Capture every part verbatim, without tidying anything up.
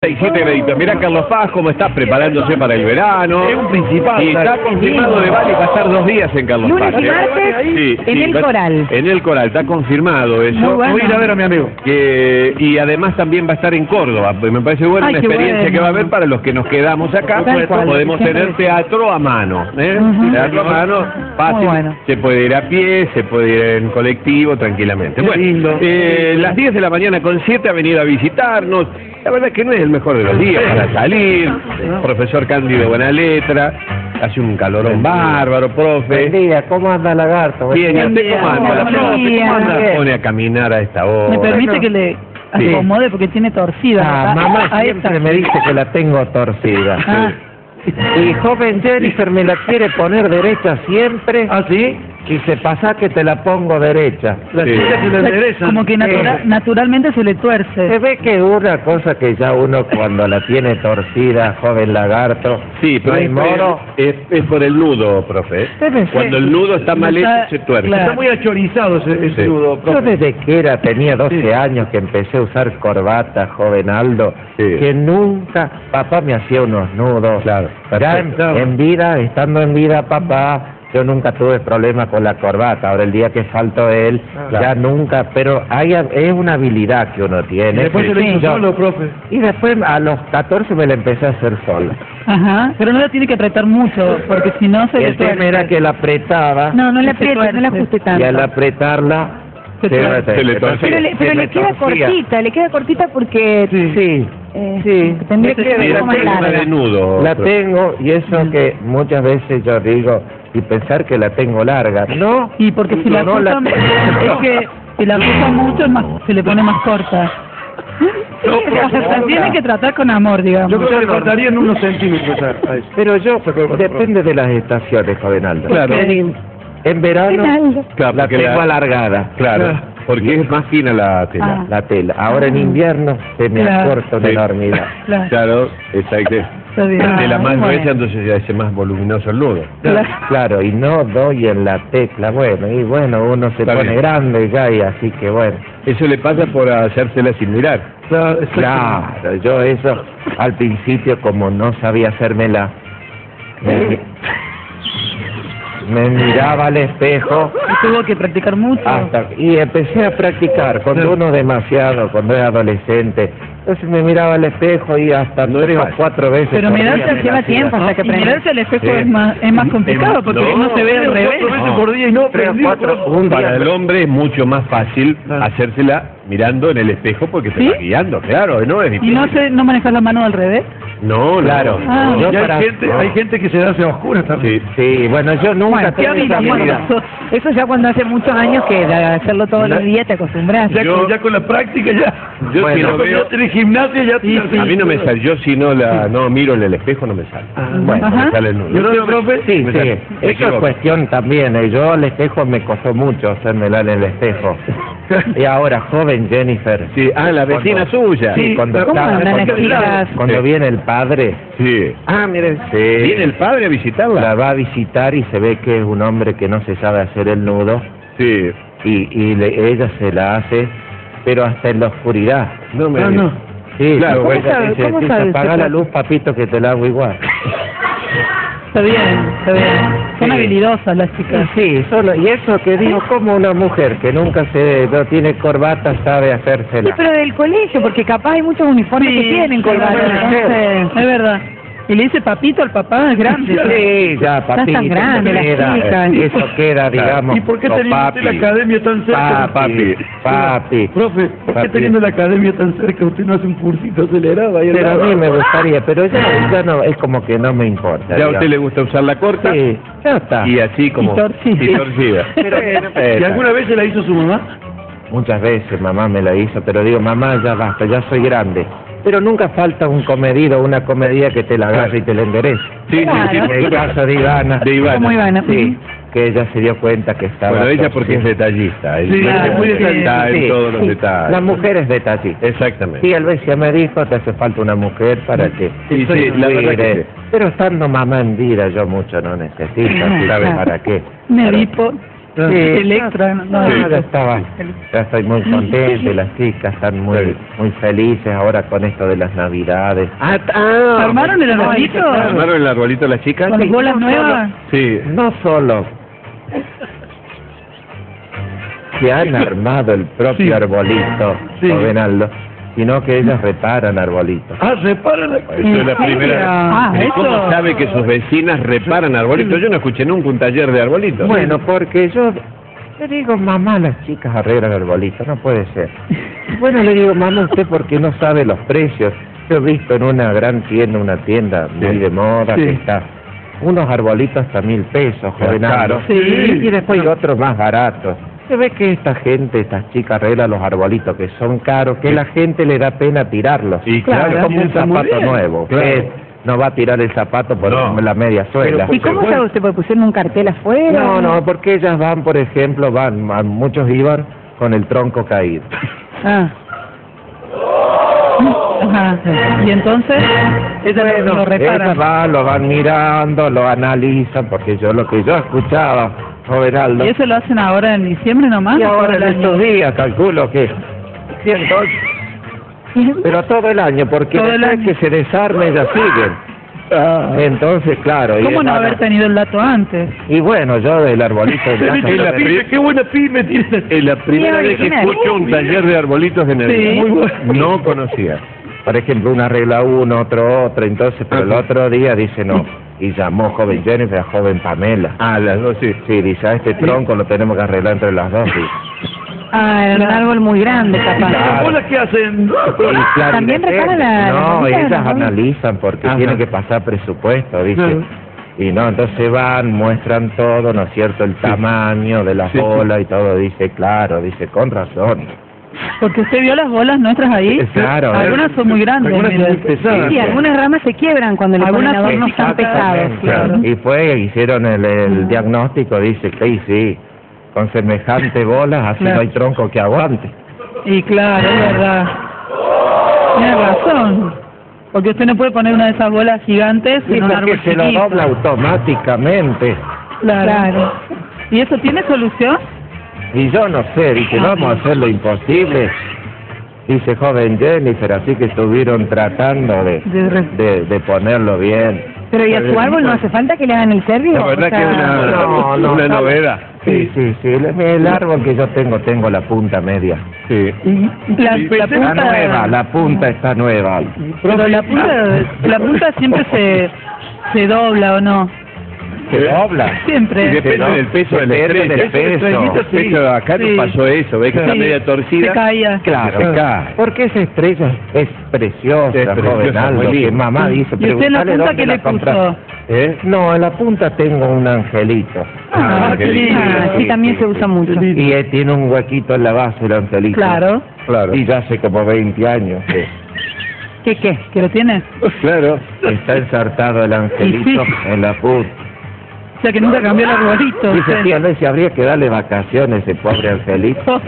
y siete graditos. Mirá Carlos Paz cómo está preparándose para el verano. Es un principal. Y está confirmado de Vale pasar dos días en Carlos Lunes Paz. y martes Sí, en sí, el va- Coral. En el Coral, está confirmado eso. Muy bueno. Voy a ir a ver a mi amigo. Que, y además también va a estar en Córdoba. Me parece buena Ay, una qué experiencia bueno. que va a haber para los que nos quedamos acá. Tal cual, Podemos siempre tener teatro a mano. ¿eh? Ujú. Teatro a mano, fácil. Muy bueno. Se puede ir a pie, se puede ir en colectivo tranquilamente. Qué Bueno, lindo. eh, las diez de la mañana con siete ha venido a visitarnos. La verdad es que no es el mejor de los días para salir. Profesor Cándido Buena Letra. Hace un calorón bárbaro, profe. Buen día, ¿cómo anda Lagarto? Bien, ¿y usted cómo anda? La Buen profe, día. ¿cómo anda? Pone a caminar a esta hora. ¿Me permite que le Sí. acomode porque tiene torcida? Ah, Ah, mamá ahí siempre está. me dice que la tengo torcida. Ah, Y joven Jennifer me la quiere poner derecha siempre. ¿Ah, sí? Y se pasa que te la pongo derecha. La Sí. chica se le endereza. como que natura- Eh. naturalmente se le Se tuerce. ve que es una cosa que ya uno cuando la tiene torcida, joven Lagarto, Sí, pero no hay es, modo. es, es por el nudo, profe. Debe ser. Cuando el nudo está mal hecho, Está- se tuerce. claro. Está muy achorizado ese, ese Sí. nudo, Yo profe. desde que era, tenía doce Sí. años que empecé a usar corbata, joven Aldo, Sí. que nunca, papá me hacía unos nudos. Claro, Ya en, perfecto. en vida, estando en vida, papá, yo nunca tuve problemas con la corbata. Ahora el día que faltó él, Claro. ya nunca, pero hay, es una habilidad que uno Y tiene. después se lo hizo Yo- solo, profe. y después a los catorce me la empecé a hacer sola. Ajá, pero no la tiene que apretar mucho, porque si no se Y le el tema tuerce. era que la apretaba No, no le Se apriete, no le tuerce. ajuste tanto. y al apretarla Se tuerce. Se le torcía. Pero le, pero se le me queda torcía. cortita, le queda cortita porque Sí, sí. eh, Sí. tendría que Sí, ser un era poco más problema larga. de nudo. La profe. tengo, y eso que muchas veces yo digo, y pensar que la tengo larga. No, Y porque si la no la ajusta, tengo. es que si la ajusta mucho es más, se le pone más corta. No, O sea, profe, la tiene que tratar con amor, digamos. Yo creo que le faltarían unos centímetros a, a eso. Pero yo, Sacó el cuerpo. depende de las estaciones, joven Aldo. Claro. En, en verano Aldo. Claro, la porque tengo la- alargada, Claro, Claro. porque es más fina la tela. Ah. la tela. Ahora en invierno se me Claro. acorta una Sí. enormidad. Claro, Claro, exacto. está bien. La tela Ah, más bueno. gruesa, entonces ya hace más voluminoso el nudo. Claro. Claro, y no doy en la tecla. Bueno, y bueno, uno se Está pone bien. grande ya, y así que bueno. Eso le pasa por hacérsela sin mirar. Claro, exacto. Claro, yo eso al principio como no sabía hacérmela, me, me miraba al espejo Y tuvo que practicar mucho. hasta y empecé a practicar cuando uno demasiado, cuando era adolescente. Entonces me miraba al espejo y hasta No es tres o fácil. cuatro veces. Pero por mirarse día me lleva la hacía. tiempo hasta que Y aprende. mirarse al espejo Sí. es más, es más complicado porque No. uno se ve al Tres o revés. cuatro veces No. por día y no Tres o aprendí, cuatro, profe. un Para día. el hombre es mucho más fácil Claro. hacérsela mirando en el espejo porque se ¿Sí? va guiando, claro, no es ¿Y difícil. no se, no manejas la mano al revés? No, no. Claro. Ah. Yo Y hay para- gente, hay gente que se hace a oscuras también. Sí. Sí, bueno, yo nunca Bueno, Qué tuve esa habilidad. habilidad. Eso ya cuando hace muchos años que de hacerlo todos los días te acostumbras. Ya, Yo- con, ya con la práctica ya. Yo Bueno, si lo Cuando veo, ya tenés gimnasia ya Sí, te a mí no me sale, yo si no la no miro en el espejo no me sale. Ah, Bueno, Ajá. me sale el nudo. ¿Y usted, profe? Sí, Me sí, sale. Me eso es equivoco. cuestión también. eh, Yo al espejo me costó mucho hacérmela en el espejo. Y ahora, joven Jennifer. Sí, ah, la vecina cuando- suya. Sí, cuando, ¿Cómo está- andan las cuando- chicas? cuando Sí. viene el padre. Sí. Ah, mire, sí. ¿Viene el padre a visitarla? La va a visitar y se ve que es un hombre que no se sabe hacer el nudo Sí. y, y le- ella se la hace, pero hasta en la oscuridad. No me Ah, no. Sí, Claro, porque ¿cómo ella sabe- dice, cómo dice, sabe apaga usted? la luz, papito, que te la hago igual. Está bien, está bien. Son Sí. habilidosas las chicas. Sí, solo, y eso que digo, como una mujer que nunca se no tiene corbata sabe Sí, hacérsela. pero del colegio, porque capaz hay muchos uniformes que tienen corbata. puede ser. Entonces, Es verdad. Y le dice papito al papá, es grande. Sí, ya, papito, tan grande la queda, chica. eso queda, digamos, ¿Y por qué o teniendo usted papi, la academia tan cerca? papi, papi. Profe, ¿por qué Papi. teniendo la academia tan cerca usted no hace un cursito acelerado ahí al Pero a lado? mí me gustaría, pero ya, ya no, es como que no me importa. ¿Ya a digamos. usted le gusta usar la corta? Sí, ya está. Y así como... Y torcida. y torcida. ¿Y alguna vez se la hizo su mamá? Muchas veces mamá me la hizo, pero digo, mamá, ya basta, ya soy grande. Pero nunca falta un comedido, una comedia que te la agarre y te la enderece. Sí, sí, sí. En el caso de Ivana. De Ivana. Como Ivana. Sí, que ella se dio cuenta que estaba... Bueno, ella porque es torcida. detallista. Sí, ella es muy está en Sí, todos los sí. detalles. La mujer es detallista. Exactamente. Sí, Alvesia me dijo, te hace falta una mujer para que... Sí, sí, la verdad que sí. Pero estando mamá en vida yo mucho no necesito, Ah, ¿sabe claro. para qué? Medipo. Sí, El extra, no, no, Sí. ya estaba, ya estoy muy contento y las chicas están muy, muy felices ahora con esto de las navidades. Ah, t- ah, ¿Armaron el arbolito? ¿Armaron el arbolito las chicas? ¿Con las bolas no nuevas? Sí. No solo que han armado el propio Sí. arbolito, Sí. Jovenaldo, sino que ellas reparan arbolitos. Ah, reparan la... Eso es la ¿En serio? primera. Ah, ¿Y ¿Cómo eso. sabe que sus vecinas reparan arbolitos? Yo no escuché nunca un taller de arbolitos. Bueno, porque yo le digo, mamá, las chicas arreglan arbolitos, no puede ser. Bueno, le digo, mamá, usted porque no sabe los precios. Yo he visto en una gran tienda, una tienda muy Sí. de moda, Sí. que está unos arbolitos hasta mil pesos, Jovenaldo. Claro. Sí. Y después hay otros más baratos. Se ve que esta gente, estas chicas arreglan los arbolitos que son caros, que la gente le da pena tirarlos. Y claro, es como un está muy zapato bien. nuevo. Claro. que no va a tirar el zapato por No. la media suela. ¿Y cómo sabe usted? ¿Porque pusieron un cartel afuera? No, no, porque ellas van, por ejemplo, van, a- muchos iban con el tronco caído. Ah. Ajá. Y entonces, ella lo- lo ellas repara. van, lo van mirando, lo analizan, porque yo lo que yo escuchaba, Jovenaldo, ¿Y eso lo hacen ahora en diciembre nomás? y o todo ahora el en año? estos días calculo que ciento ocho, pero todo el año, porque Todo el después año. que se desarme ellas siguen. Ah, Entonces, claro. y ¿Cómo no van a- haber tenido el dato antes? Y bueno, yo del arbolito de casa, Es la también- pri- qué buena pyme tiene. Es la primera vez que original. escucho un taller de arbolitos en el Sí. día. Muy bueno. No conocía. por ejemplo, una arregla uno, otro otro, entonces, pero el Ajá. otro día dice no, y llamó joven Jennifer a joven Pamela. Ah, las dos, sí. Sí, dice, a este tronco lo tenemos que arreglar entre las dos. Sí. Ah, era un árbol muy grande, capaz. Claro. ¿Las bolas qué hacen? Y claro, También y depende. repara la- la No, bolita, ellas ¿no? analizan porque Ajá. tienen que pasar presupuesto, dice. Claro. Y no, entonces van, muestran todo, ¿no es cierto? El tamaño de la Sí, sí. bola y todo, dice, claro, dice, con razón. Porque usted vio las bolas nuestras ahí. Claro, Algunas son muy grandes. Algunas son mire. muy pesadas. Sí, algunas ramas se quiebran cuando le ponen Algunas adornos tan pesados. Exactamente. claro. Y fue, hicieron el, el diagnóstico, dice, sí, sí, con semejante bola, así Claro. no hay tronco que aguante. Y claro, es verdad. Tiene razón. Porque usted no puede poner una de esas bolas gigantes Sí, en un porque árbol se lo chiquito. dobla automáticamente. Claro. Claro. ¿Y eso tiene solución? Y yo no sé, dice, Ah. vamos a hacer lo imposible. Dice joven Jennifer, así que estuvieron tratando de, De re- de, de ponerlo bien. Pero ¿y a su árbol no hace falta que le hagan el servicio? La verdad O sea, que es una, no, no, una no. novedad. Sí, sí, sí, el, el árbol que yo tengo, tengo la punta media. Sí. La, la Está punta, nueva, la punta está nueva. pero la punta, la punta siempre se, se dobla o no. Se dobla. Y Siempre. depende ¿no? del peso de la Depende estrella. del peso. El peso de acá Sí. no pasó eso, ves que está Sí. media torcida. Se caía. Claro, Se cae. porque esa estrella es preciosa, Es preciosa, Jovenaldo, muy que linda. mamá dice, ¿Y usted en la preguntale punta dónde qué la le compraste. puso? ¿Eh? No, en la punta tengo un angelito. Ah, qué lindo. Ah, sí, también se usa mucho. Y él tiene un huequito en la base, el angelito. Claro. Claro. Y ya hace como veinte años que ¿Qué qué? ¿Que lo tiene? Claro. está ensartado el angelito Sí. en la punta. O sea que nunca cambió el arbolito. Dice, usted. tía, no, si habría que darle vacaciones a ese pobre angelito.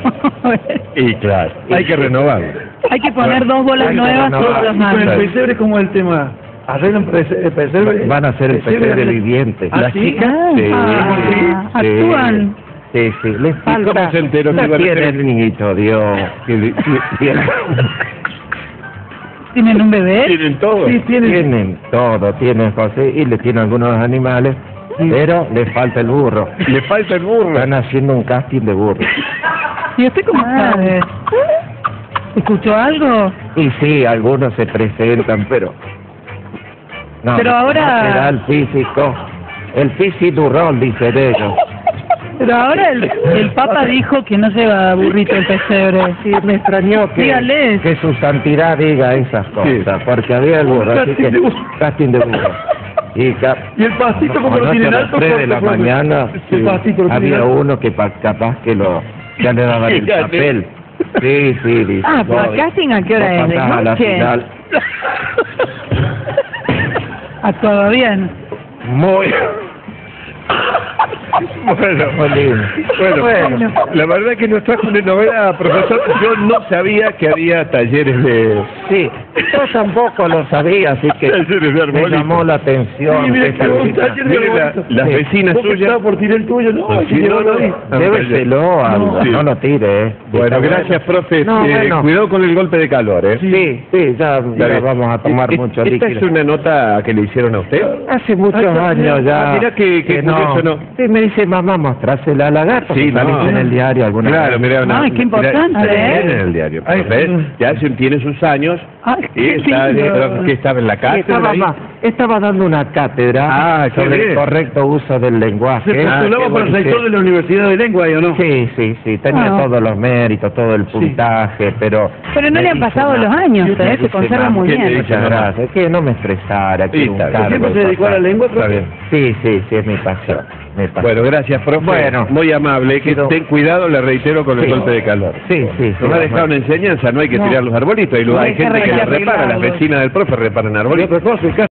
Y claro, hay que renovarlo. Hay que poner dos bolas Hay que nuevas renovar. todos los Con el años. pesebre, ¿cómo es el tema? ¿Arreglan pese- el pesebre? Van a hacer el pesebre viviente. ¿Ah, ¿Las sí? chicas? Sí, Ah, sí, actúan. Sí, sí, les falta. cómo se enteró que no iban a tiene hacer? el niñito, Dios. Sí, sí, Tienen, ¿Tienen un bebé? Tienen todo. Sí, tienen. tienen todo, tienen José, y le tienen algunos animales, pero les falta el burro. Le falta el burro. Están haciendo un casting de burro. ¿Y usted cómo Ah. sabe? ¿Escuchó algo? Y sí, algunos se presentan, pero... No, Pero ahora- no será el físico. El físico rol, dicen ellos. Pero ahora el, el Papa dijo que no lleva burrito el pesebre. Sí, me extrañó que, Dígale. que su santidad diga esas cosas, porque había el burro, así Casting que... de burro. Casting de burro. Y, ca- ¿Y el pastito como lo Anoche tienen a las alto? tres de la corto, profe? mañana El pastito lo tienen había alto. uno que pa- capaz que lo ya le daban el Fíjate. papel. Sí, sí, dice. Ah, pero vos- el casting, ¿a qué hora vos es? ¿De pasás a la noche? final. Actuaba bien. Muy... Bueno, Muy lindo. bueno, Bueno. la verdad que nos trajo una novedad, profesor. Yo no sabía que había talleres de... Sí, yo tampoco lo sabía, así que Talleres de me arbolito. llamó la atención. Sí, mira esta que un visita. taller de Mire, la- arbolito. las Sí. vecinas Vos que suyas... estabas por tirar el tuyo, no, Pues hay que sí, llevarlo no, ahí. no. Débeselo, Aldo, Sí. no lo tire, ¿eh? Bueno, Está gracias, profe. No, Eh, bueno. Cuidado con el golpe de calor, ¿eh? Sí, sí, ya, Está ya bien. vamos a tomar ¿E- mucho ¿Esta líquido. es una nota que le hicieron a usted? Hace muchos Ah, años ya. ah, mirá que- que no. curioso, ¿no? Sí, me dice, mamá, mostrásela a la gata. Sí, Sí, saliste no. en el diario alguna Claro, vez. mira, una, Ay, qué mira, importante, está ¿eh? bien en el diario. Ay, profe, mm. ya hace- tiene sus años Ay, y qué está, lindo. que estaba en la Sí, cátedra. estaba, ahí. ma- estaba dando una cátedra Ah, qué sobre bien. el correcto uso del lenguaje. Se Ah, postulaba qué para el bueno, sector sí. de la Universidad de Lengua, ¿y o no? Sí, sí, sí, tenía Ah. todos los méritos, todo el puntaje, pero... Pero no me le han dice, pasado "Ma, los años, me ¿eh? Se dice, conserva "Mamá, muy ¿qué le bien". dice? Muchas gracias, que no me estresara, que Sí, era un está bien. cargo ¿Siempre se de dedicó a la pasar". lengua, Está profe? bien. Sí, sí, sí, es mi pasión, mi pasión. Bueno, gracias, profe. Bueno. Muy amable. Que Pero- ten cuidado, le reitero, con el Sí. golpe de calor. Sí, sí, sí. Nos ha dejado una enseñanza, no hay que No. tirar los arbolitos. Hay, No hay hay que gente que le arreglar repara, las árboles. vecinas del profe reparan Y arbolitos. otra cosa,